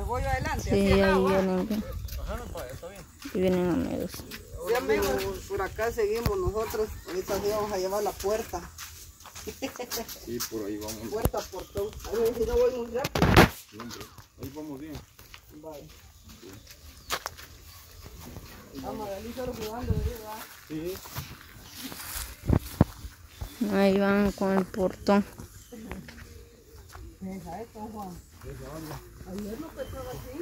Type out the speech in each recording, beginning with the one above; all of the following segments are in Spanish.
voy yo adelante. Sí, ahí vienen. Ajá, está bien. Ahí vienen amigos. Sí, amigos, por acá seguimos nosotros. Ahorita sí vamos a llevar la puerta. Sí, por ahí vamos. Puerta por todo. A ver si no voy muy rápido. Sí, hombre. Ahí vamos bien. Vale. Vamos, ahí solo jugando, ¿verdad? Sí. Ahí van con el portón. Deja esto, Juan. Ayer no pesaba así.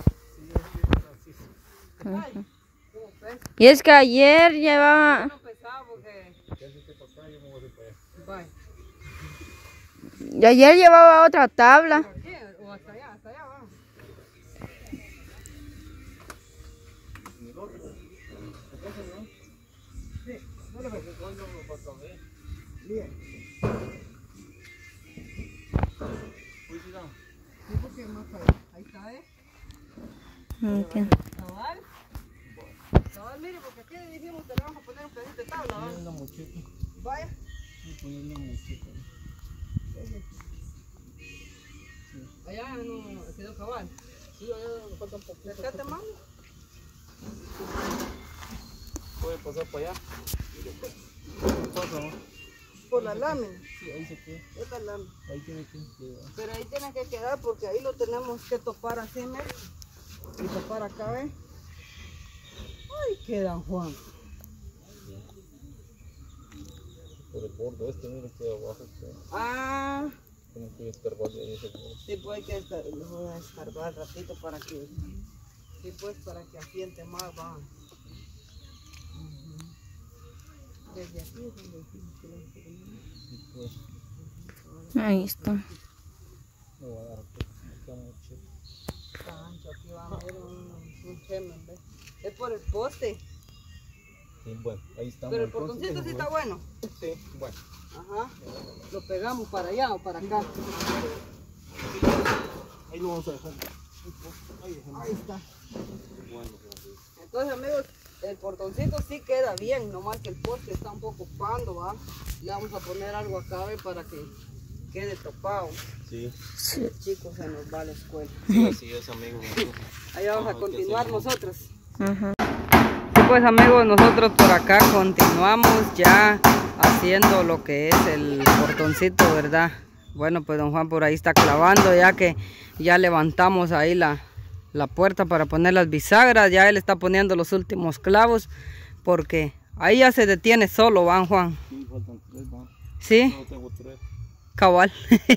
Ay, ¿cómo pesa? Y es que ayer llevaba... No pesaba porque... Vale. Y ayer llevaba otra tabla. ¿Por qué? O hasta allá va. Sí, no lo ves. Bien. Sí, porque más allá. Ahí está, Okay. Cabal. Cabal, mire, porque aquí le dijimos que le vamos a poner un pedacito de tabla, ¿va? Una mocheta. Vaya. Voy a poner una mocheta. Allá no quedó cabal. Sí, allá me falta un poquito. Acércate, mano. Voy a pasar para allá. ¿Qué pasa, no? Por la lámina. Sí, ahí se queda. Esta lámina. Ahí tiene que quedar. Pero ahí tiene que quedar porque ahí lo tenemos que topar así, mira. Y topar acá, ¿ves? Ay, quedan, Juan. Por el borde este, mire que abajo. Ah, Tengo que escarbarle ahí ese borde. sí, pues hay que lo voy a descargar ratito para que... Sí, pues para que asiente más, va. Desde aquí es donde decimos que lo tenemos. Sí, pues. Ahí está. Me voy a dar esta mocheta. Está ancho, aquí va a haber un chemen, ¿ves? Es por el poste. Sí, bueno, ahí estamos. Pero el portoncito sí está bueno. Sí, bueno. Ajá. Lo pegamos para allá o para acá. Ahí lo vamos a dejar. Ahí está. Bueno, Entonces, amigos, el portoncito sí queda bien, nomás que el poste está un poco pando, ¿va? Le vamos a poner algo acá, ¿ve? Para que quede topado. sí. El chico se nos va a la escuela. Sí, así es, amigo. Ahí vamos a continuar nosotros. Ajá. Sí, pues amigos, nosotros por acá continuamos ya haciendo lo que es el portoncito, ¿verdad? Bueno, pues don Juan por ahí está clavando, ya que ya levantamos ahí la puerta para poner las bisagras. Ya él está poniendo los últimos clavos porque ahí ya se detiene solo, ¿van, Juan? Sí, faltan 3, ¿va? ¿Sí? No tengo 3. Cabal.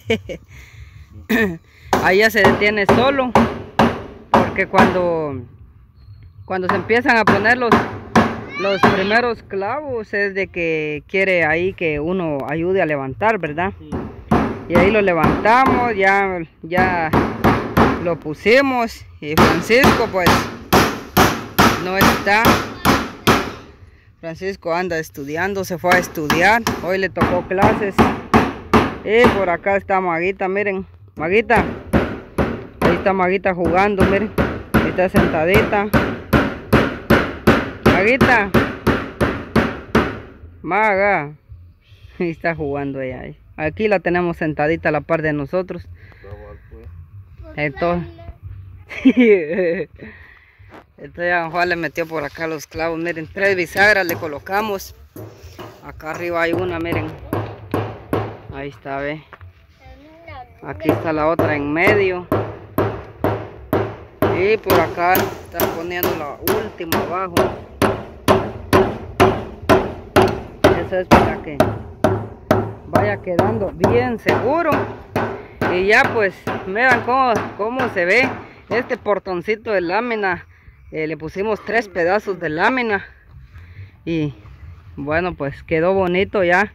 Ahí ya se detiene solo porque cuando se empiezan a poner los primeros clavos es de que quiere ahí que uno ayude a levantar, ¿verdad? Sí. Y ahí lo levantamos, ya lo pusimos y Francisco pues no está. Francisco anda estudiando, se fue a estudiar, hoy le tocó clases. Y por acá está Maguita, miren, Maguita. Ahí está Maguita jugando, miren. Ahí está sentadita. Maguita. Maga. Ahí está jugando ella. Aquí la tenemos sentadita a la par de nosotros. Entonces ya Juan le metió por acá los clavos. Miren, 3 bisagras le colocamos. Acá arriba hay una, miren. Ahí está, ve. Aquí está la otra en medio. Y por acá está poniendo la última abajo. Eso es para que vaya quedando bien seguro. Y ya pues, miren cómo se ve este portoncito de lámina. Le pusimos 3 pedazos de lámina. Y bueno, pues quedó bonito ya.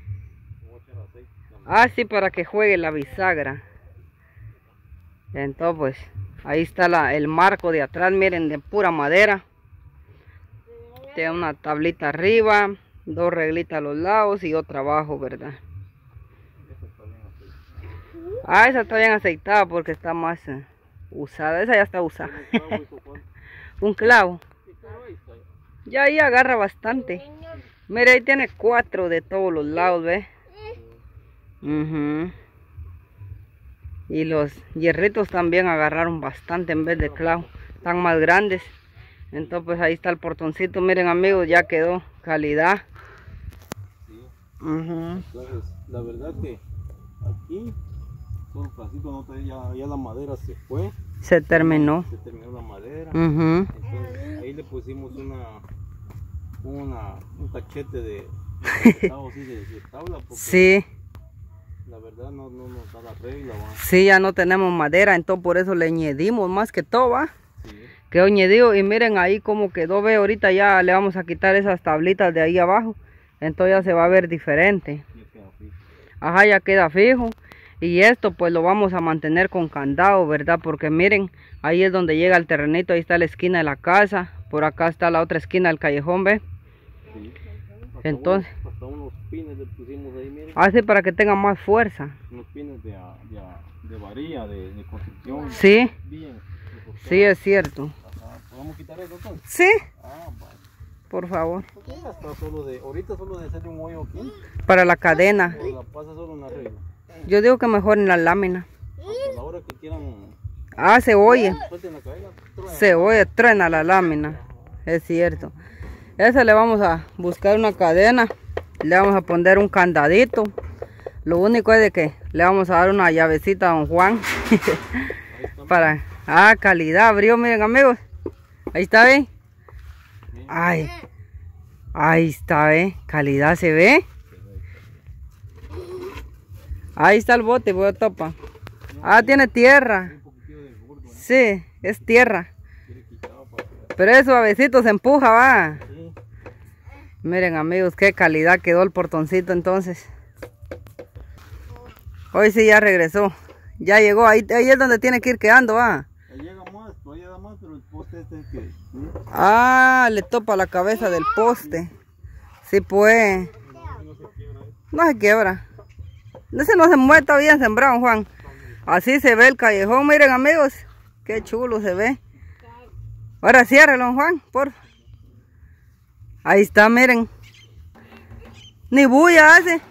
Así para que juegue la bisagra. Entonces pues ahí está el marco de atrás, miren, de pura madera. Tiene una tablita arriba, 2 reglitas a los lados y otra abajo, ¿verdad? Ah, esa está bien aceitada porque está más usada. Esa ya está usada. Un clavo. Ya ahí agarra bastante. Mire, ahí tiene 4 de todos los lados, ¿ves? Y los hierritos también agarraron bastante en vez de clavo. Están más grandes. Entonces pues ahí está el portoncito. Miren amigos, ya quedó calidad. Sí. Ujú. Entonces, la verdad que aquí, solo pasito, no te, ya la madera se fue. Se terminó. Se terminó la madera. Ujú. Entonces ahí le pusimos un cachete de tabla, porque Sí, la verdad no nos da la regla, ¿va? sí, ya no tenemos madera, entonces por eso le añadimos más que todo, ¿va? Sí. Quedó añadido y miren ahí como quedó, ve, ahorita ya le vamos a quitar esas tablitas de ahí abajo, entonces ya se va a ver diferente. Ya queda fijo. Ajá, ya queda fijo. Y esto pues lo vamos a mantener con candado, ¿verdad? Porque miren, ahí es donde llega el terrenito, ahí está la esquina de la casa, por acá está la otra esquina del callejón, ¿ve? Sí. Entonces, hasta unos pines le pusimos ahí, miren. así para que tenga más fuerza. Unos pines de varilla, de construcción. Sí, Bien. sí es cierto. Ajá. ¿Podemos quitar eso entonces? Sí, Ah, vale. por favor. Porque ya está ahorita solo de hacerle un hoyo aquí, Para la cadena. o la pasa solo en la regla. Yo digo que mejor en la lámina. Hasta la hora que quieran, Ah, se oye. suelten la cadena, truena. Se oye, truena la lámina. Es cierto. Esa le vamos a buscar una cadena. Le vamos a poner un candadito. Lo único es de que le vamos a dar una llavecita a don Juan. Para... Ah, calidad. Abrió, miren amigos. Ahí está, ¿ve? Ay. Ahí está, ¿ve? Calidad se ve. Ahí está el bote, voy a topa. Ah, tiene tierra. Sí, es tierra. Pero es suavecito, se empuja, va. Miren amigos, qué calidad quedó el portoncito entonces. Hoy sí ya regresó. Ya llegó, ahí es donde tiene que ir quedando, va. Ahí llega más, todavía da más, pero el poste este es que... Ah, le topa la cabeza del poste. Sí, pues. No se quiebra. Ese no se mueve, está bien sembrado, Juan. Así se ve el callejón, miren amigos. Qué chulo se ve. Ahora ciérralo, Juan, por. Ahí está, miren. Ni bulla hace.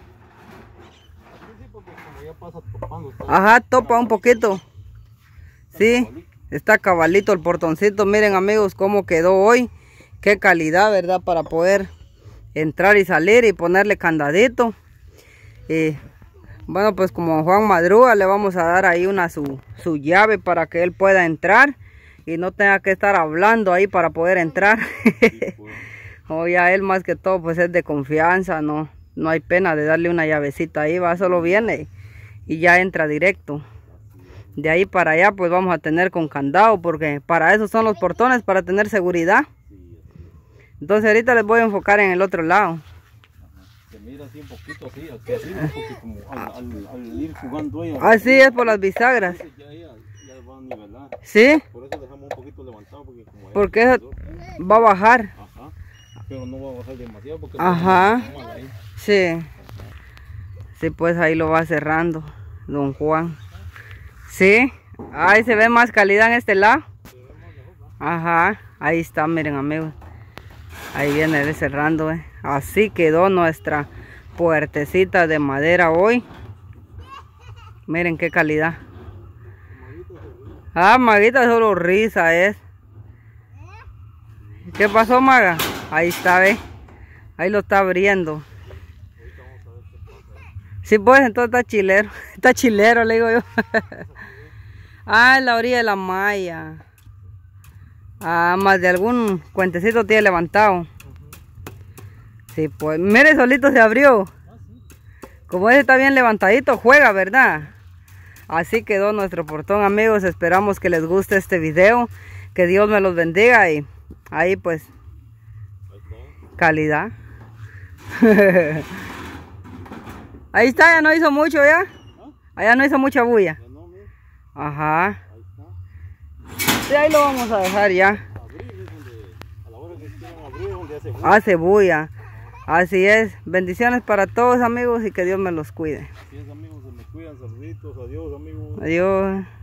Ajá, topa un poquito. Sí, está cabalito el portoncito. Miren amigos cómo quedó hoy. Qué calidad, ¿verdad? Para poder entrar y salir y ponerle candadito. Y bueno, pues como Juan madruga, le vamos a dar ahí su llave para que él pueda entrar y no tenga que estar hablando ahí para poder entrar. O ya él más que todo pues es de confianza, no hay pena de darle una llavecita ahí, va, solo viene y ya entra directo. De ahí para allá pues vamos a tener con candado, porque para eso son los portones, para tener seguridad. Entonces ahorita les voy a enfocar en el otro lado. Se mira así un poquito así, porque como al ir jugando ella... Así es por las bisagras. Ya va a nivelar. ¿Sí? Por eso dejamos un poquito levantado, Porque eso va a bajar. Ajá. Pero no va a bajar demasiado porque... Ajá. No ahí. Sí. Sí, pues ahí lo va cerrando don Juan. Sí. Ahí se ve más calidad en este lado. Ajá. Ahí está, miren amigos. Ahí viene cerrando, Así quedó nuestra puertecita de madera hoy. Miren qué calidad. Ah, Maguita, solo risa es. ¿Qué pasó, Maga? Ahí está, ve. Ahí lo está abriendo. Sí, pues entonces está chilero. Está chilero, le digo yo. Ah, en la orilla de la malla. Ah, más de algún cuentecito tiene levantado. Sí, pues, mire, solito se abrió. Como ese está bien levantadito, juega, ¿verdad? Así quedó nuestro portón, amigos. Esperamos que les guste este video. Que Dios me los bendiga y ahí pues, calidad. Ahí está, ya no hizo mucho ya. Allá no hizo mucha bulla. Ajá. Sí, ahí lo vamos a dejar ya. Hace bulla. Así es. Bendiciones para todos amigos y que Dios me los cuide. Así es amigos, se me cuidan, saluditos, adiós amigos. Adiós.